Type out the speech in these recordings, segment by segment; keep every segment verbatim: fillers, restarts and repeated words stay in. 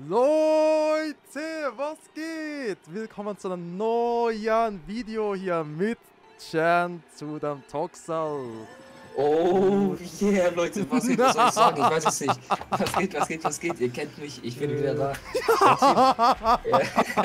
Leute, was geht? Willkommen zu einem neuen Video hier mit Chan zu dem Toxal. Oh yeah, Leute, was, geht, was soll ich sagen? Ich weiß es nicht. Was geht, was geht, was geht? Ihr kennt mich, ich bin wieder da. Ja.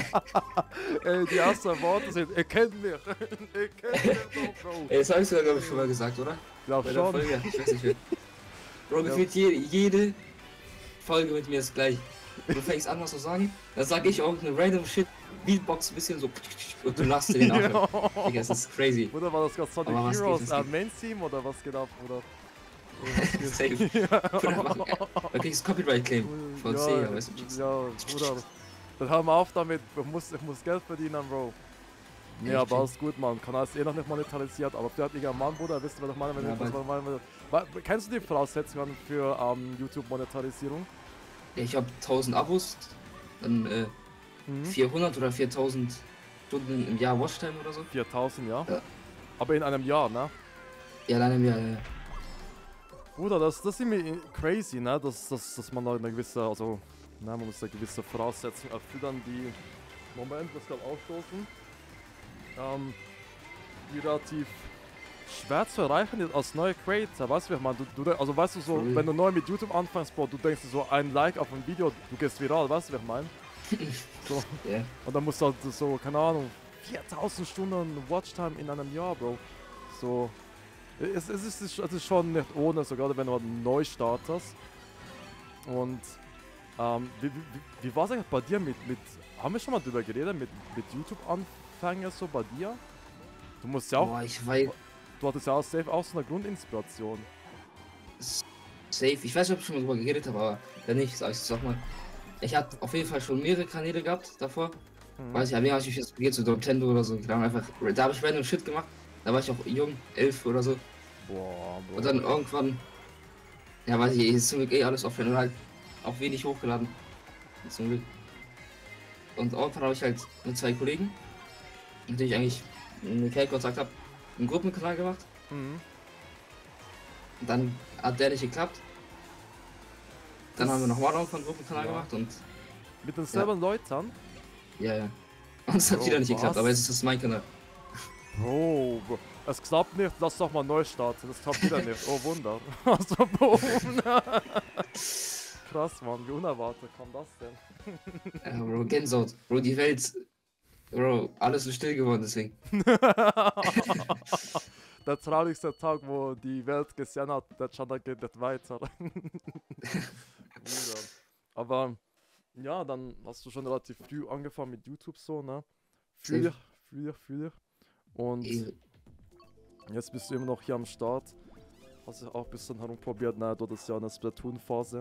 Ey, die ersten Worte sind, ihr kennt mich. Ihr kennt mich doch, Bro. Ey, das habe ich sogar, glaube ich, schon mal gesagt, oder? Glaub Bei der schon. Folge, ich weiß nicht mehr. Bro, gefühlt jede, jede Folge mit mir ist gleich. Du fängst an, was zu sagen, dann sag ich auch eine random Shit, Beatbox, ein bisschen so und du lachst dir den ab. Digga, das ist crazy. Oder war das gerade Sonic Aber was Heroes geht, äh, was geht? Main Theme oder was geht ab, oder? Safe. Bruder, mach- Da kriegst du Copyright-Claim von ja, C, weißt du? ja, Bruder. Dann hör mal auf damit, ich muss, ich muss Geld verdienen, Bro. Nee, Ja, aber check. alles gut, Mann. Kanal ist eh noch nicht monetarisiert, aber vielleicht hat irgendein Mann, Bruder, wisst ihr, was ich meine, wenn Ja, ich das bald. mal meine. Wa- Kennst du die Voraussetzungen für ähm, YouTube-Monetarisierung? Ja, ich habe tausend Abos, dann äh, Mhm. vierhundert oder viertausend Stunden im Jahr Watchtime oder so. viertausend, ja? Ja. Aber in einem Jahr, ne? Ja, dann im Jahr, ja. Bruder, das, das ist irgendwie crazy, ne? Dass, dass, dass man da eine gewisse, also, ne, man muss eine gewisse Voraussetzung erfüllen, die, Moment, das kann aufstoßen, ähm, die relativ schwer zu erreichen ist als neuer Creator, weißt du, wie ich meine? Du, du, also, weißt du, so, Mhm. wenn du neu mit YouTube anfängst, Bro, du denkst dir so, ein Like auf ein Video, du gehst viral, weißt du, wie ich meine? So, Ja. und dann musst du halt so, keine Ahnung, viertausend Stunden Watchtime in einem Jahr, Bro. So, es, es, ist, es ist schon nicht ohne, so gerade wenn du halt neu startest. Und, ähm, wie, wie, wie war es eigentlich bei dir mit, mit, haben wir schon mal drüber geredet, mit, mit YouTube-Anfängen so bei dir? Du musst ja auch, Boah, ich weiß, du hattest ja auch safe auch so eine Grundinspiration. safe, ich weiß nicht, ob ich schon mal drüber geredet habe, aber wenn nicht, sag ich sag mal. Ich hatte auf jeden Fall schon mehrere Kanäle gehabt davor. Mhm. Weiß ich, aber habe ich jetzt probiert zu Nintendo oder so. Da habe einfach, da habe ich random Shit gemacht. Da war ich auch jung, elf oder so. Boah, Bro. Und dann irgendwann, ja weiß ich, ist zum Glück eh alles offline und halt auch wenig hochgeladen. Zum Glück. Und irgendwann habe ich halt mit zwei Kollegen, mit denen ich eigentlich, wie Kelko gesagt habe, einen Gruppenkanal gemacht. Mhm. Und dann hat der nicht geklappt. Dann Das- haben wir nochmal irgendwann einen Gruppenkanal Ja. gemacht und Mit denselben Leuten? ja, ja. Und es hat Bro, wieder nicht was? geklappt, aber jetzt ist das mein Kanal. Bro, Bro, es klappt nicht, lass doch mal neu starten, das klappt wieder nicht, oh Wunder. Also, boom. Krass, Mann, wie unerwartet kam das denn? Ja, Bro, Gänsehaut. Bro, die Welt. Bro, alles ist still geworden, deswegen. Der traurigste Tag, wo die Welt gesehen hat, der Channel geht nicht weiter. Bruder. Aber ja, dann hast du schon relativ früh angefangen mit YouTube so, ne? Fühl Safe. dich, fühl dich, fühl dich. Und Eh, jetzt bist du immer noch hier am Start. Hast du auch ein bisschen herumprobiert, ne? Dort ist ja eine Splatoon-Phase.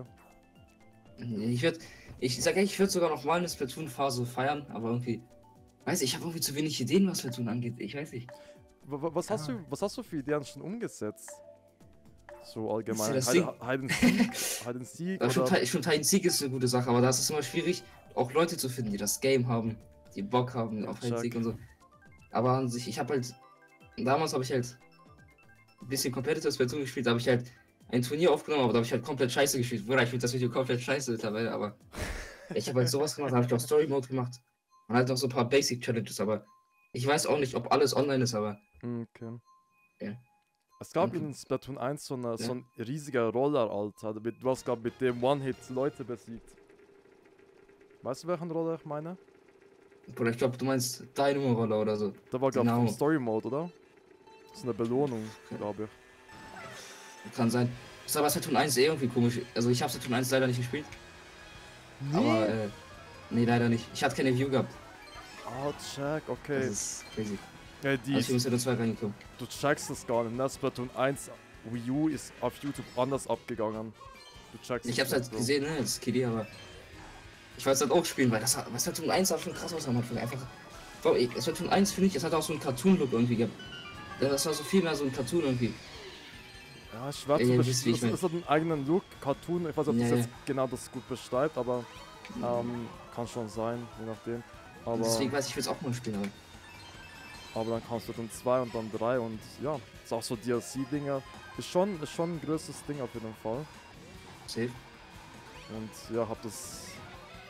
Ich würde, ich sag ehrlich, ich würde sogar noch mal eine Splatoon-Phase feiern, aber irgendwie, weiß ich, ich habe irgendwie zu wenig Ideen, was Splatoon angeht. Ich weiß nicht. Wa- wa- Was hast, du, was hast du für Ideen schon umgesetzt? So allgemein. Das ist Hide das Hide and Seek, Hide and Seek Aber schon, oder... Teil- schon Hide and Seek ist eine gute Sache, aber da ist es immer schwierig, auch Leute zu finden, die das Game haben, die Bock haben auf Hide and Seek Check. und so. Aber an sich, ich habe halt, damals habe ich halt ein bisschen Competitive Splatoon gespielt, da habe ich halt ein Turnier aufgenommen, aber da habe ich halt komplett scheiße gespielt. Bruder, ich finde das Video komplett scheiße mittlerweile, aber ich habe halt sowas gemacht, da habe ich auch Story Mode gemacht und halt noch so ein paar Basic Challenges, aber ich weiß auch nicht, ob alles online ist, aber Okay. Ja. Es gab Okay. in Splatoon eins so, eine, Ja. so ein riesiger Roller, Alter. Mit, du hast glaub mit dem One-Hit Leute besiegt. Weißt du, welchen Roller ich meine? Bruder, ich glaube, du meinst Dynamo Roller oder so. Da war, glaube ich, Genau. im Story-Mode, oder? Das ist eine Belohnung, glaube ich. Kann sein. Ist aber Splatoon eins eh irgendwie komisch. Also ich habe Splatoon eins leider nicht gespielt, aber äh, nee, leider nicht. Ich hatte keine View gehabt. Oh, check, okay. Das ist crazy. Ey, Also die, ich bin mit Splatoon zwei reingekommen. du checkst es gar nicht, ne? Splatoon eins Wii U ist auf YouTube anders abgegangen. Du checkst Ich es hab's halt nicht so. gesehen, ne, als Kiddie, aber ich wollte es halt auch spielen, weil das was Splatoon eins sah schon krass aus am Anfang. Einfach. Boah, ey, Splatoon eins finde ich, es hat auch so einen Cartoon-Look irgendwie gehabt. Ja, das war so viel mehr so ein Cartoon irgendwie. Ja, schwer Ja, zu ihr besch- wisst, wie ich es, mein. es hat einen eigenen Look, Cartoon, ich weiß nicht, ob das Ja, jetzt genau das gut beschreibt, aber ähm, kann schon sein, je nachdem. Aber, Deswegen weiß ich, ich will es auch mal spielen, aber. aber dann kannst du dann zwei und dann drei und ja, ist auch so D L C-Dinger. Ist schon, ist schon ein größeres Ding auf jeden Fall. Safe. Und ja, hab das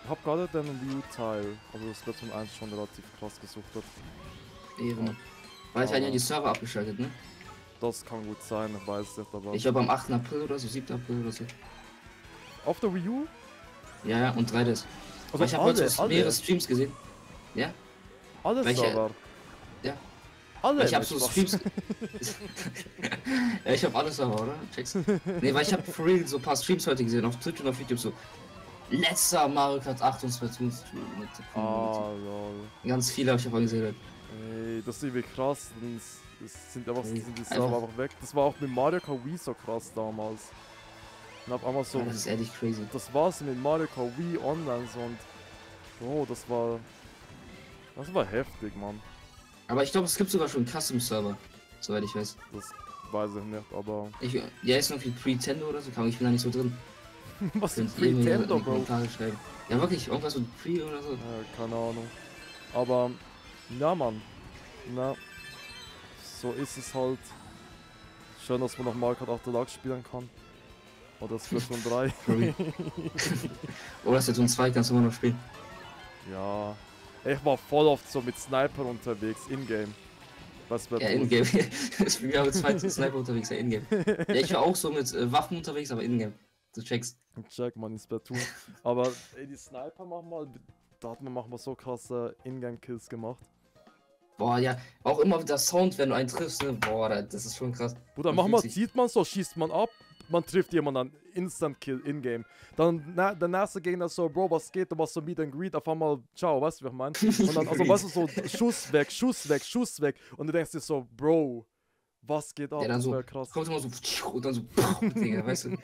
Ich hab gerade den Wii U-Teil, also das Splatoon eins schon relativ krass gesuchtet. Eben. Weil ich Aber- ja die Server abgeschaltet, ne? Das kann gut sein, ich weiß nicht, aber... Ich glaube am achten April oder so, siebten April oder so. Auf der Wii U? Ja, ja, und drei D S. Also Weil ich habe heute alle, so alle, mehrere Streams gesehen. Ja? alle welche- Server. Ja. Alle, Weil ich habe nicht so was. Streams. Ja, ich habe alles Server, oder? Check's. Nee, weil ich habe for real so ein paar Streams heute gesehen, auf Twitch und auf YouTube so. Letzter Mario Kart acht und Splatoon Stream mit der Community. Ah, lol. Ganz viele habe ich aber gesehen. Ey, das ist irgendwie krass. und Es es sind einfach Ey, sind die einfach- Server einfach weg. Das war auch mit Mario Kart Wii so krass damals. Und auf einmal so, Ja, das ist ehrlich crazy. das war's mit Mario Kart Wii online so und oh, das war, das war heftig, Mann. Aber ich glaube, es gibt sogar schon einen Custom-Server, soweit ich weiß. Das weiß ich nicht, aber Ich, ja, ist noch wie Pre-Tendo oder so, kann ich bin da nicht so drin. was ist Könnt ihr mir in die Nintendo, Bro? Kommentare schreiben. Ja, wirklich, irgendwas mit Pre oder so. Ja, keine Ahnung. Aber ja, Mann. Na, so ist es halt. Schön, dass man noch Mario Kart acht Deluxe spielen kann. Oder Splatoon drei. Sorry. Oder Splatoon zwei kannst du immer noch spielen. Ja. Ich war voll oft so mit Sniper unterwegs, in-game. Was wird Ja, in-game. Ich bin ja mit zwei Sniper unterwegs, ja, in-game. Ja, ich war auch so mit äh, Waffen unterwegs, aber in-game. Du checkst. Check, man, in Splatoon. Aber ey, die Sniper machen mal, da hat man manchmal so krasse Ingame-Kills gemacht. Boah, ja, auch immer der Sound, wenn du einen triffst, ne? Boah, das ist schon krass. Bruder, Man manchmal fühlt sich- zieht man so, schießt man ab, man trifft jemanden, Instant Kill in-game. Dann na, der nächste Gegner so, Bro, was geht, du machst so Meet and Greet, auf einmal, ciao, weißt du, wie ich meine? Und dann, also, weißt du, so Schuss weg, Schuss weg, Schuss weg. Und du denkst dir so, Bro, was geht ab? Ja, dann das so, wär krass. kommt immer so und dann so, Digga, weißt du?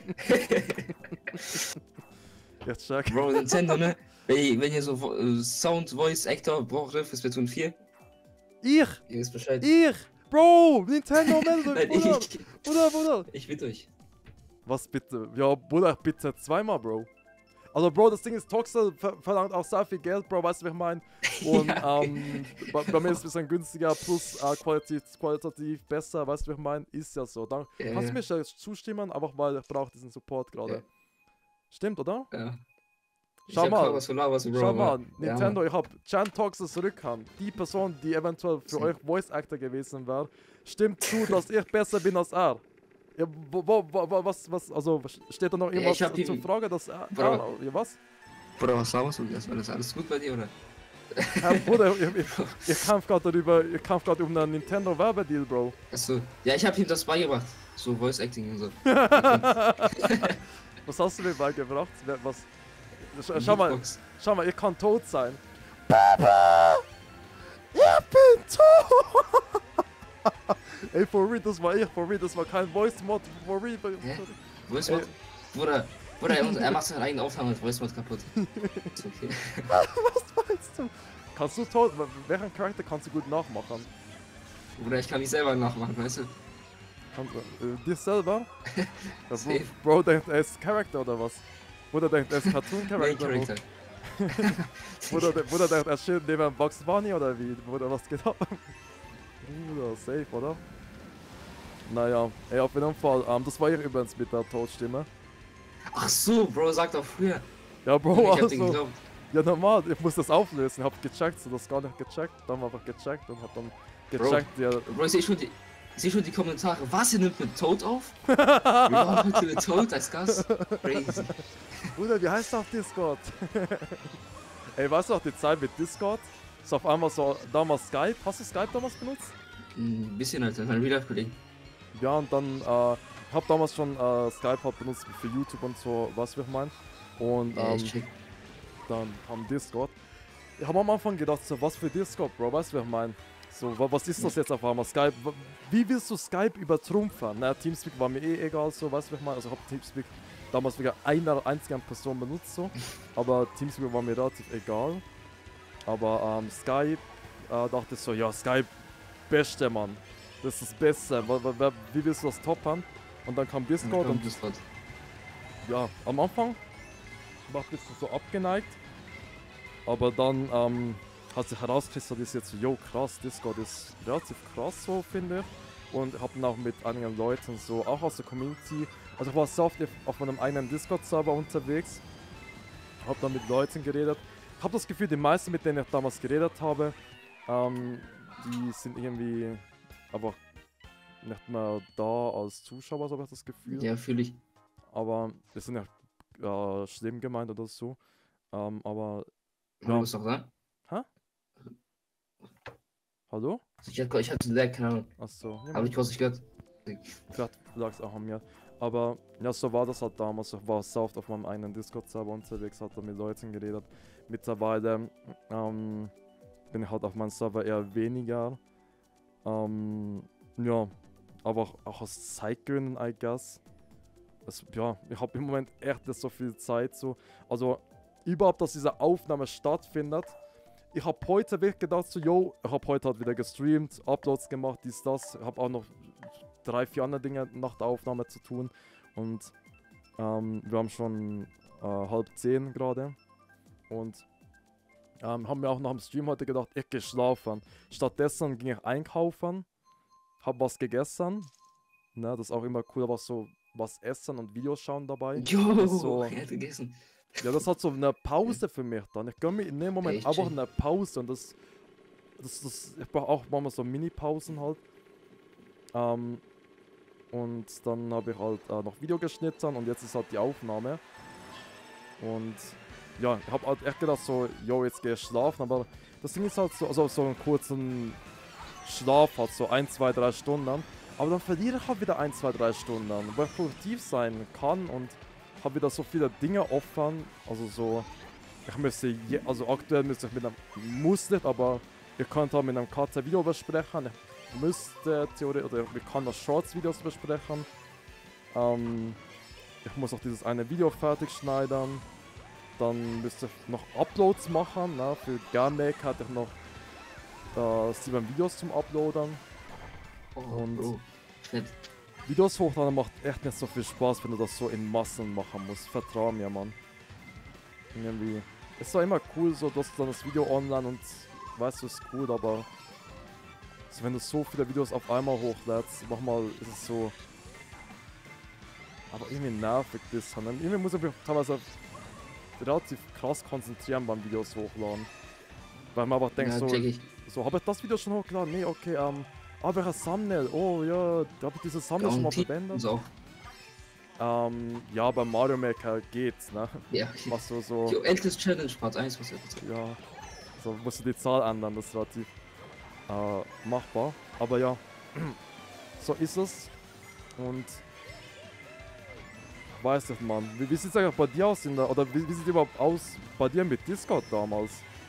Jetzt check. Bro, Nintendo, ne? Wenn ihr, wenn ihr so Vo- äh, Sound, Voice, Actor braucht für Splatoon vier, Ich, ihr wisst Bescheid. ich, Bro, Nintendo, meldet Nein, euch, Bruder, ich, Bruder, Bruder. ich bitte euch. Was bitte? Ja, Bruder, bitte zweimal, Bro. Also, Bro, das Ding ist, Toxel ver verlangt auch sehr viel Geld, Bro, weißt du, wie ich meine? Und Ja, okay. ähm, bei, bei mir ist es ein bisschen günstiger, plus äh, qualitativ, qualitativ besser, weißt du, wie ich meine? Ist ja so. Dann Ja, kannst ja. du mir schnell zustimmen, einfach weil ich brauche diesen Support gerade. Ja. Stimmt, oder? Ja. Ich Schau hab mal. was für Labers, Bro, Schau aber- mal, ja, Nintendo, Mann. ich hab Chan Toxels Rückhand. Die Person, die eventuell für Sie- euch Voice Actor gewesen wäre, stimmt zu, dass ich besser bin als er. Ja, wo, wo, wo, was, was, also steht da noch Ja, irgendwas ich hab zur ihm- Frage, dass er, Bro. er ja, was? Bruder, was laberst du? Ist alles, alles gut bei dir, oder? Herr Bruder, ich, ich, ich kämpfe gerade darüber, ich kämpfe gerade um einen Nintendo Werbedeal, Bro. Achso. Ja, ich hab ihm das beigebracht. So Voice Acting und so. Was hast du mir beigebracht? Wer- Was? Sch schau mal, Beatbox. schau mal, ich kann tot sein. Papa! Ich bin tot! Ey, for real, das war ich, for real, das war kein Voice Mod, for real. Hä? Voice Mod? Bruder, Bruder, er, er macht seine eigene Aufnahme mit Voice Mod kaputt. Ist okay. Was meinst du? Kannst du tot, welchen Charakter kannst du gut nachmachen? Bruder, ich kann mich selber nachmachen, weißt du? Kannst, du- äh, dir selber? Ja, Bro, Safe. Bro denkt, er ist Charakter oder was? Oder denkt, er ist Cartoon Main Character? Character. Bruder, der- Bruder denkt, er steht neben Bugs Bunny oder wie? Bruder, was geht ab? Bruder, safe, oder? Naja, ey, auf jeden Fall, ähm, das war ich übrigens mit der Todstimme. Ach so, Bro, sag doch früher. Ja, Bro, ich hab den also, geglaubt. ja normal, ich muss das auflösen, hab gecheckt, so das gar nicht gecheckt, dann einfach gecheckt und hab dann gecheckt, ja, Bro, ich seh schon die, ich seh schon die Kommentare. Was, ihr nimmt mit Toad auf? Ja, bitte mit Toad als Gast? Crazy. Bruder, wie heißt das auf Discord? Ey, weißt du auch die Zeit mit Discord? Ist auf einmal so, damals Skype, hast du Skype damals benutzt? Ein bisschen, Alter, mein Real-Life-Kollege. Ja, und dann, äh, ich hab damals schon äh, Skype halt benutzt für YouTube und so, weißt du, wie ich mein? Und Ja, ähm, ich check. dann kam Discord. Ich hab am Anfang gedacht, so, was für Discord, Bro, weißt du, wie ich mein? So, wa- was ist das jetzt auf einmal? Skype, wa- wie willst du Skype übertrumpfen? Na, Teamspeak war mir eh egal, so, weißt du, wie ich mein? Also, ich hab Teamspeak damals wegen einer einzigen Person benutzt, so. Aber Teamspeak war mir relativ egal. Aber ähm, Skype, äh, dachte ich so, ja, Skype, beste, Mann. Das ist das Beste. Wa- wa- wa- Wie willst du das toppen? Und dann kam Discord und Discord. ja, am Anfang war ich ein bisschen so abgeneigt, aber dann ähm, hat sich herauskristallisiert, ist jetzt so, yo krass, Discord ist relativ krass so, finde ich. Und ich habe dann auch mit einigen Leuten so, auch aus der Community, also ich war so oft auf meinem eigenen Discord-Server unterwegs Hab dann mit Leuten geredet. Hab das Gefühl, die meisten, mit denen ich damals geredet habe, ähm, die sind irgendwie einfach nicht mehr da als Zuschauer, so habe ich das Gefühl. Ja, fühle ich. Aber das sind ja äh, schlimm gemeint oder so. Ähm, aber Hallo, ja. bist du noch da? Hä? Hallo? Ich hatte, ich hatte Lag, keine Ahnung. Achso. Ja, Habe ich kurz nicht gehört. vielleicht lag es auch an mir. Aber ja, so war das halt damals. Ich war so oft auf meinem eigenen Discord-Server unterwegs, hat da mit Leuten geredet. Mittlerweile ähm, bin ich halt auf meinem Server eher weniger. Ähm, ja, aber auch aus Zeitgründen, I guess. Es, ja, ich habe im Moment echt nicht so viel Zeit. So. Also überhaupt, dass diese Aufnahme stattfindet. Ich habe heute wirklich gedacht, so, yo, ich habe heute halt wieder gestreamt, Uploads gemacht, dies, das. Ich habe auch noch drei, vier andere Dinge nach der Aufnahme zu tun. Und ähm, wir haben schon äh, halb zehn gerade. Und ähm, haben mir auch nach dem Stream heute gedacht, ich gehe schlafen. Stattdessen ging ich einkaufen, habe was gegessen. Ne, das ist auch immer cool, was so was essen und Videos schauen dabei. Jo, so, er hat gegessen. Ja, das hat so eine Pause für mich dann. Ich gönne mir in dem Moment Echt einfach schön. eine Pause und das, das, das ich brauche auch manchmal so Mini-Pausen halt. Ähm, und dann habe ich halt äh, noch Video geschnitten und jetzt ist halt die Aufnahme. Und ja, ich habe halt echt gedacht so, yo, jetzt gehe ich schlafen, aber das Ding ist halt so, also so einen kurzen Schlaf halt, so ein, zwei, drei Stunden. Aber dann verliere ich halt wieder ein, zwei, drei Stunden, wo ich produktiv sein kann und habe wieder so viele Dinge offen. Also so, ich müsste, je, also aktuell müsste ich mit einem, muss nicht, aber ihr könnt halt mit einem Cut ein Video besprechen. Ich müsste theoretisch, oder ich kann noch Shorts-Videos besprechen. Ähm, ich muss auch dieses eine Video fertig schneiden. Dann müsste ich noch Uploads machen. Ne? Für Gamemake hatte ich noch äh, sieben Videos zum Uploaden. Oh, Und Bro. Nett. Videos hochladen macht echt nicht so viel Spaß, wenn du das so in Massen machen musst. Vertrau mir, Mann. Irgendwie. Es war immer cool, so, du hast dann das Video online und weißt du, ist cool, aber so, wenn du so viele Videos auf einmal hochlädst, manchmal ist es so. Aber irgendwie nervig das. Und irgendwie muss ich mich teilweise relativ krass konzentrieren beim Videos hochladen. Weil man aber denkt Ja, so, check ich. so, habe ich das Video schon hochgeladen? Nee, okay, ähm, ah, welcher Thumbnail? Oh ja, da habe ich dieses Thumbnail schon mal verwendet. So. Ähm, ja, bei Mario Maker geht's, ne? Ja, okay. Machst du so, Jo, Endless Challenge Part eins, was er gesagt. ja, so musst du die Zahl ändern, das ist relativ äh, machbar. Aber ja, so ist es. Und weiß nicht, Mann. Wie, wie sieht's eigentlich bei dir aus in der, oder wie, wie sieht überhaupt aus bei dir mit Discord damals?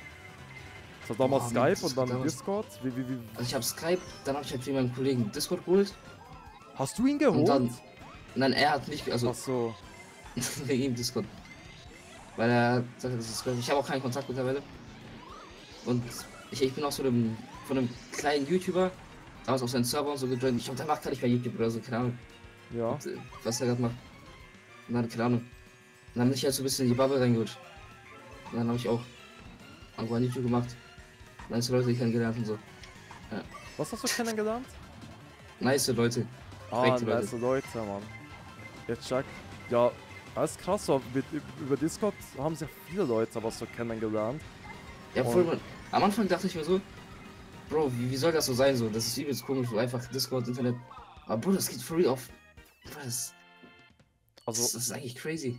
So damals Boah, Skype mit und dann damals- Discord? Wie, wie, wie, Also ich habe Skype, dann habe ich halt für meinen Kollegen Discord geholt. hast du ihn Und geholt? dann. Nein, er hat mich, also Ach so. wegen ihm Discord. Weil er sagt, das ist, ich habe auch keinen Kontakt mittlerweile. Und ich, ich bin auch so einem, von einem kleinen YouTuber, damals auf seinen Server und so gejoint. Ich glaube, der macht gar nicht mehr YouTube oder so, keine Ahnung. Ja. Und, äh, was er gerade macht. Und dann, keine Ahnung. Und dann bin ich halt so ein bisschen in die Bubble reingerutscht. Und dann habe ich auch irgendwann YouTube gemacht. Nice Leute kennengelernt und so. Was hast du kennengelernt? Nice Leute. Ah, Korrekte nice Leute, Mann. Jetzt check. Ja, alles krass, so, mit, über Discord haben sich viele Leute aber so kennengelernt. Ja, voll, Und- man. Am Anfang dachte ich mir so, Bro, wie, wie soll das so sein? So, das ist übelst komisch, so einfach Discord, Internet. Aber Bro, das geht for real auf. Bro, das, Also, das, das ist eigentlich crazy.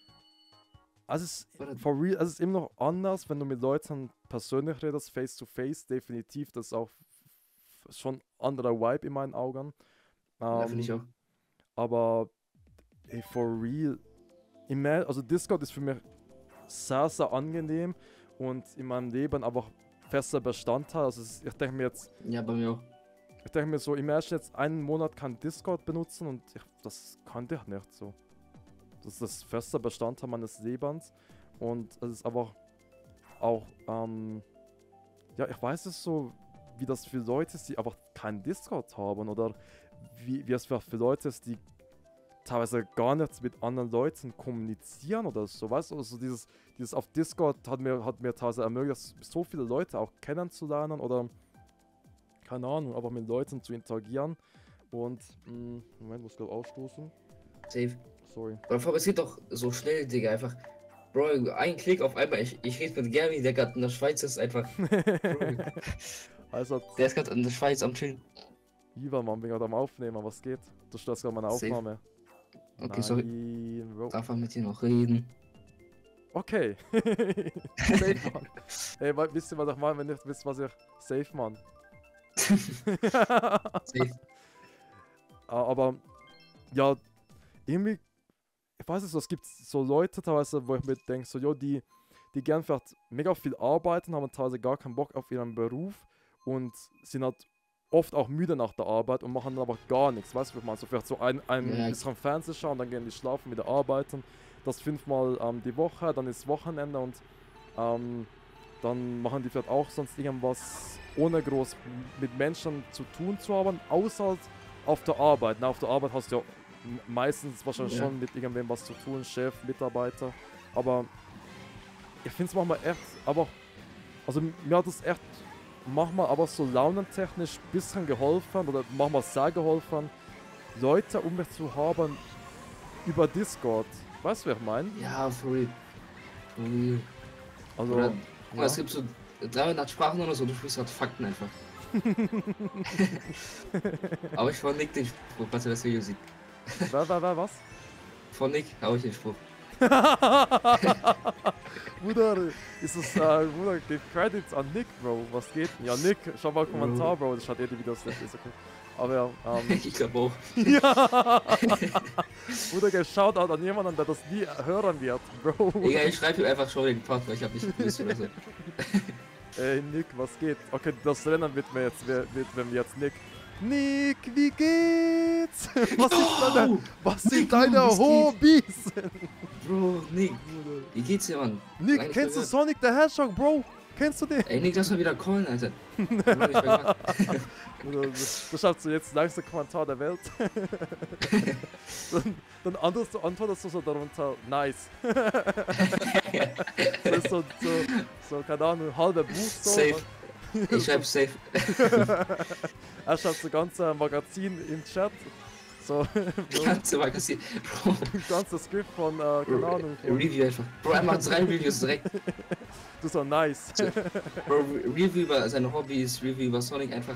also es Oder- ist, for real, es ist immer noch anders, wenn du mit Leuten persönlich redest, face to face, definitiv. Das ist auch f- schon ein anderer Vibe in meinen Augen. Ja, Ähm, finde ich auch. Aber ey, for real, immer, also Discord ist für mich sehr, sehr angenehm und in meinem Leben einfach fester Bestandteil. Also es ist, ich denke mir jetzt, Ja, bei mir auch. ich denke mir so, im ersten jetzt einen Monat kann Discord benutzen und ich, das kannte ich nicht so. Das ist das feste Bestandteil meines Lebens und es ist aber auch, ähm, ja, ich weiß es so, wie das für Leute ist, die einfach keinen Discord haben oder wie, wie es für für Leute ist, die teilweise gar nichts mit anderen Leuten kommunizieren oder so, weißt du, also dieses, dieses auf Discord hat mir, hat mir teilweise ermöglicht, so viele Leute auch kennenzulernen oder, keine Ahnung, aber mit Leuten zu interagieren und, mh, Moment, muss ich glaube ausstoßen, Safe. sorry. Aber vor allem, es geht doch so schnell, Digga, einfach. Bro, ein Klick auf einmal, ich, ich rede mit Gary, der gerade in der Schweiz ist, einfach. Bro, Also, der ist gerade in der Schweiz am Chillen. Ivan, Mann, bin gerade am Aufnehmen, was geht? Du störst gerade meine Safe. Aufnahme. Okay, sorry. Nein, Bro. Darf man mit dir noch reden? Okay. Safe, Mann. Ey, wa- wisst ihr, was ich meine, wenn ihr nicht wisst, was ich... Safe, Mann. Safe. Ah, aber, ja, irgendwie, ich weiß nicht so, es gibt so Leute teilweise, wo ich mir denke, so, jo, die, die gern vielleicht mega viel arbeiten, haben teilweise gar keinen Bock auf ihren Beruf und sind halt oft auch müde nach der Arbeit und machen dann aber gar nichts, weißt du, was ich meine? So vielleicht so ein, ein Ja. bisschen Fernsehen schauen, dann gehen die schlafen, wieder arbeiten, das fünfmal ähm, die Woche, dann ist Wochenende und ähm, dann machen die vielleicht auch sonst irgendwas, ohne groß mit Menschen zu tun zu haben, außer halt auf der Arbeit. Na, auf der Arbeit hast du ja m- meistens wahrscheinlich Ja. schon mit irgendwem was zu tun, Chef, Mitarbeiter. Aber ich finde es manchmal echt, aber, also mir hat es echt manchmal aber so launentechnisch ein bisschen geholfen oder manchmal sehr geholfen, Leute um mich zu haben über Discord. Weißt du, wer ich meine? Ja, for real. For real. Also, Oder, guck mal, ja. es gibt so dreihundert Sprachen oder so, du sprichst halt Fakten einfach. Aber ich von Nick den Spruch, falls er das Video sieht. wer, wer, wer, was? Von Nick hau ich den Spruch. Bruder, ist es, äh, Bruder, gib Credits an Nick, Bro. Was geht denn? Ja, Nick, schau mal Kommentar, Bro. Das schaut eh die Videos nicht, ist okay. Aber ja, ähm. Ich glaube auch. ja! Bruder, gib Shoutout an jemanden, der das nie hören wird, Bro. Egal, ich schreibe ihm einfach schon den Part, weil ich habe nicht gewusst oder so. Ey, Nick, was geht? Okay, das Rennen wird mir jetzt, wird, wenn wir jetzt Nick. Nick, wie geht's? Was sind deine, was sind Nick, deine was geht? Hobbys? Bro, Nick, wie geht's dir, Mann? Nick, Lange kennst du nicht Sonic the Hedgehog, Bro? Kennst du den? Ey, Nick, lass mal wieder callen, Alter. Bro, ich war Bruder, du, du schaffst so jetzt längster Kommentar der Welt. dann, dann antwortest du, antwortest du so darunter, nice. Das ist so, so, so, keine Ahnung, halber Buch so. Safe. Ich schreib safe. Er schreibt so ganze Magazin im Chat. So, so Ganze Magazin. Bro, ein ganzes Skript von, äh, keine Ahnung, von, Review einfach. Bro, er macht drei Reviews direkt. du so nice. Bro, Review über seine Hobbys, Review über Sonic einfach.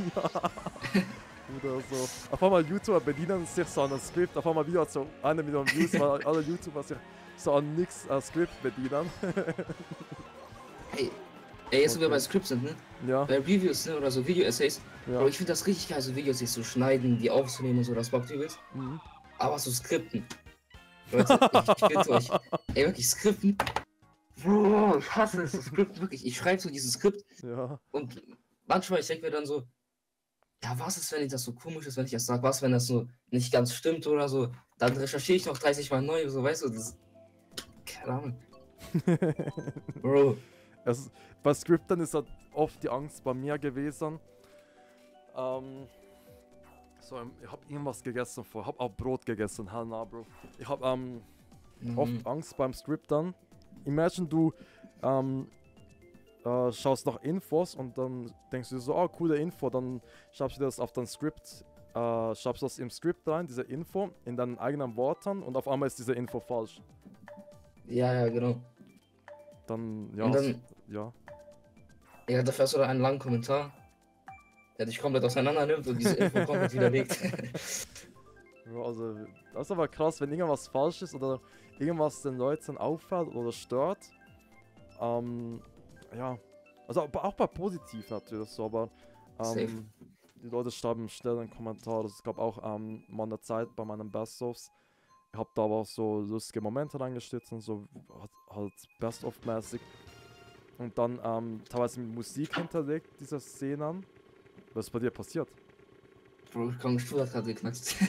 Oder so. Auf einmal YouTuber bedienen sich so an ein Skript, auf einmal wieder so eine Million Views, weil alle YouTuber sich so an nix äh, Skript bedienen. Ey, ey, jetzt wo wir Okay. bei Scripts sind, ne? Ja, Bei Reviews, ne? Oder so Video-Essays. ja. Bro, ich finde das richtig geil, so Videos sich zu schneiden, die aufzunehmen und so, das bockt übelst. Mhm. Aber so Skripten. Leute, ich, ich bitte euch. Ey, wirklich, Skripten. Bro, ich hasse es, so Skripten, wirklich. Ich schreibe so dieses Skript Ja, und manchmal, ich denke mir dann so, ja, was ist, wenn ich das so komisch ist, wenn ich das sage? Was, wenn das so nicht ganz stimmt oder so? Dann recherchiere ich noch dreißig Mal neu, so, weißt du, das. Keine Ahnung. Bro. es, ist- bei Skripten ist halt oft die Angst bei mir gewesen. Ähm, so, ich hab irgendwas gegessen vor, hab auch Brot gegessen, hell nah, Bro. Ich hab ähm, oft Mhm. Angst beim Skripten. Imagine du ähm, äh, schaust nach Infos und dann denkst du dir so, oh, coole Info, dann schreibst du das auf dein Skript, äh, schreibst das im Skript rein, diese Info, in deinen eigenen Worten und auf einmal ist diese Info falsch. Ja, ja, genau. Dann, ja, Und hast- dann, ja. ja, dafür hast du dann einen langen Kommentar, der dich komplett auseinander nimmt und diese Info komplett widerlegt. Ja, also, das ist aber krass, wenn irgendwas falsch ist oder irgendwas den Leuten auffällt oder stört. Ähm, ja, also aber auch bei positiv natürlich so, aber Safe. ähm, die Leute schreiben schnell einen Kommentar. Das gab auch ähm, mal eine Zeit bei meinen Best-ofs. Ich habe da aber auch so lustige Momente reingestellt und so halt, halt Best-of-mäßig. Und dann ähm, teilweise mit Musik hinterlegt, diese Szenen. Was ist bei dir passiert? Bro, komm, Stuhl hat gerade geknackst.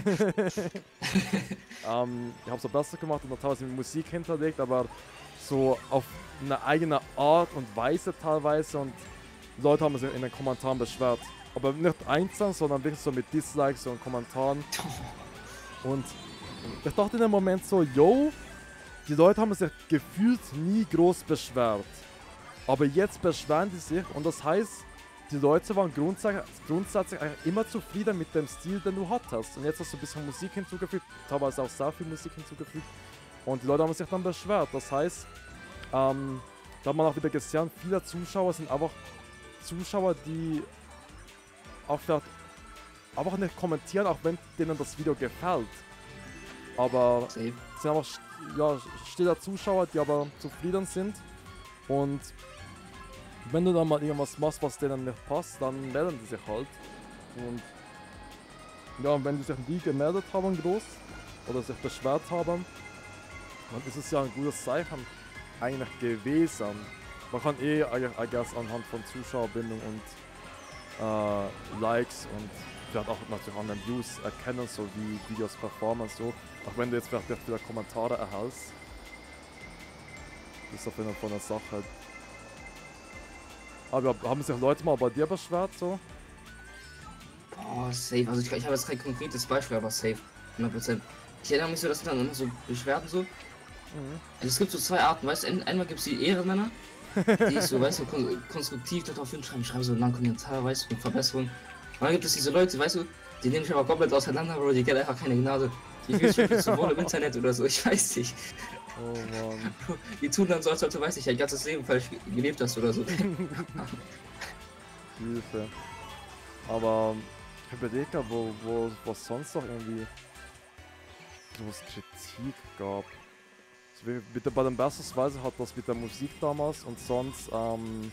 ähm, ich habe so besser gemacht und dann teilweise mit Musik hinterlegt, aber so auf eine eigene Art und Weise teilweise und Leute haben sich in den Kommentaren beschwert. Aber nicht einzeln, sondern wirklich so mit Dislikes und Kommentaren. Und ich dachte in dem Moment so, yo, die Leute haben sich gefühlt nie groß beschwert. Aber jetzt beschweren die sich und das heißt, die Leute waren grundsätzlich, grundsätzlich eigentlich immer zufrieden mit dem Stil, den du hattest. Und jetzt hast du ein bisschen Musik hinzugefügt, teilweise auch sehr viel Musik hinzugefügt. Und die Leute haben sich dann beschwert. Das heißt, ähm, da hat man auch wieder gesehen, viele Zuschauer sind einfach Zuschauer, die auch vielleicht einfach nicht kommentieren, auch wenn denen das Video gefällt. Aber es Safe. sind einfach ja, stiller Zuschauer, die aber zufrieden sind. Und wenn du dann mal irgendwas machst, was denen nicht passt, dann melden die sich halt. Und ja, und wenn die sich nie gemeldet haben groß oder sich beschwert haben, dann ist es ja ein gutes Zeichen eigentlich gewesen. Man kann eh, I guess, anhand von Zuschauerbindung und äh, Likes und vielleicht auch natürlich an den Views erkennen, so wie Videos performen, so. Auch wenn du jetzt vielleicht wieder Kommentare erhältst. Das ist auf jeden Fall eine Sache. Aber haben sich Leute mal bei dir beschwert, so? Boah, safe. Also ich, ich habe jetzt kein konkretes Beispiel, aber safe. hundert Prozent. Ich erinnere mich so, dass dann immer so Beschwerden so. Mhm. Also es gibt so zwei Arten, weißt du, ein- einmal gibt es die Ehrenmänner, die so, weißt du, kon konstruktiv darauf hinschreiben, schreiben so einen langen Kommentar, weißt du, mit Verbesserungen. Und dann gibt es diese Leute, weißt du, die nehmen sich aber komplett auseinander, Bro, die kennen einfach keine Gnade. Die fühlen sich viel zu wohl im Internet oder so, ich weiß nicht. Oh Mann. Die tun dann so, als ob du, weiß ich, dein ganzes Leben falsch gelebt hast oder so. Hilfe. Aber ich überlege gerade, wo, wo, was sonst noch irgendwie groß Kritik gab. So wie mit der, bei den Versus weiß ich halt das mit der Musik damals und sonst, ähm.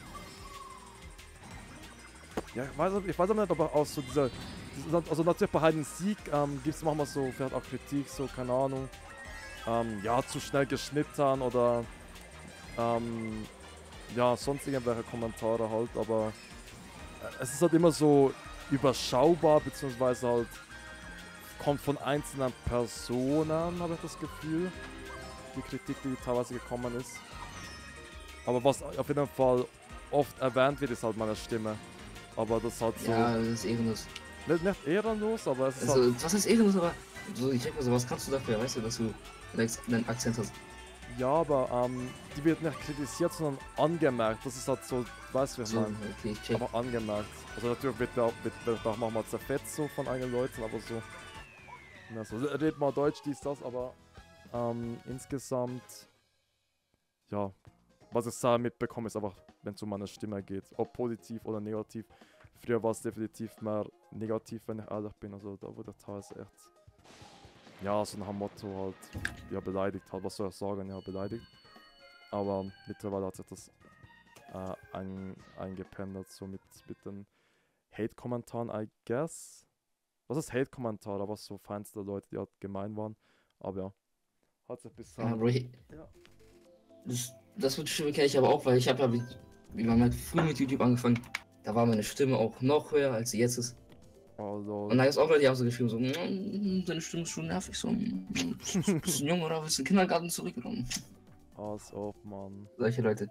Ja, ich weiß, ich weiß aber nicht, aber auch so dieser. Also natürlich bei Hide and Seek ähm, gibt es manchmal so, vielleicht auch Kritik, so, keine Ahnung. Ähm, ja, zu schnell geschnitten oder. Ähm, ja, sonst irgendwelche Kommentare halt, aber. Äh, es ist halt immer so überschaubar, beziehungsweise halt. Kommt von einzelnen Personen, habe ich das Gefühl. Die Kritik, die teilweise gekommen ist. Aber was auf jeden Fall oft erwähnt wird, ist halt meine Stimme. Aber das ist halt so. Ja, das ist ehrenlos. Nicht, nicht ehrenlos, aber es ist Also, halt. was ist ehrenlos, aber so, ich denke mal so, was kannst du dafür, weißt du, dass du einen Akzent hast? Ja, aber ähm, die wird nicht kritisiert, sondern angemerkt. Das ist halt so, weißt du, wie ich So, meine? okay, ich check. Aber angemerkt. Also natürlich wird da, wird, wird auch manchmal zerfetzt so von einigen Leuten, aber so. Ja, so redet mal Deutsch, dies, das, aber ähm, insgesamt. Ja, was ich da mitbekomme, ist einfach, wenn es um meine Stimme geht. Ob positiv oder negativ. Früher war es definitiv mehr negativ, wenn ich ehrlich bin. Also da wurde teilweise echt. Ja, so nach dem Motto halt. Ja, beleidigt halt. Was soll ich sagen? Ja, beleidigt. Aber mittlerweile hat sich das äh, ein, eingependelt, so mit, mit den Hate-Kommentaren, I guess. Was ist Hate-Kommentar? Da war so feinste Leute, die halt gemein waren. Aber ja. Hat sich bis Ja, Bro, ich, Ja. das, das mit Stimme kenne ich aber auch, weil ich habe ja, wie, wie man merkt, früh mit YouTube angefangen. Da war meine Stimme auch noch höher, als sie jetzt ist. Also, Und da ist auch Leute, die haben so geschrieben, so, "Mm, deine Stimme ist schon nervig, so, mm, bist du bisschen jung oder willst du in den Kindergarten zurückgenommen?" als ob, Mann. Solche Leute.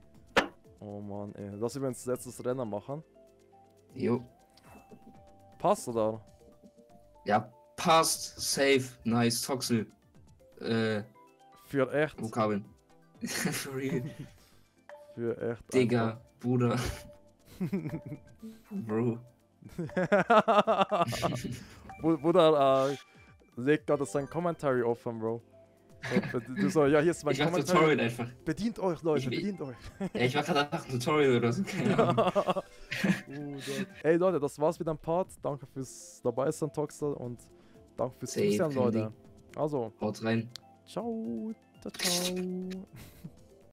Oh Mann, ey. Lass übrigens letztes Rennen machen. Jo. Passt oder? Ja, passt, safe, nice, Toxel. Äh, Für echt. Vokabeln. For real. Für echt. Digga, Bruder, Bro. Bruder, äh, legt gerade sein Commentary offen, Bro. So, du so, ja, hier ist mein Ich mach Commentary. Tutorial einfach. Bedient euch, Leute, Ich- bedient euch. Ja, ich mach gerade einfach ein Tutorial oder so, keine Ahnung. Bruder. Ey Leute, das war's mit dem Part. Danke fürs dabei sein, Toxel, und danke fürs Safe, Zusehen, kein Leute. Ding. Also, Haut rein. ciao. Ciao, ciao.